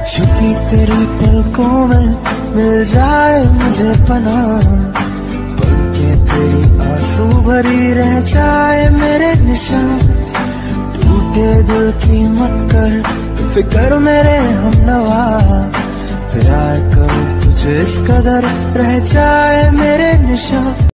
झुकी तेरी पलकों में मिल जाए मुझे पनाह, पलकें तेरी आंसू भरी रह जाए मेरे निशान। टूटे दिल की मत कर तू फिक्र मेरे हमनवा, प्यार करूं तुझे इस कदर रह जाए मेरे निशान।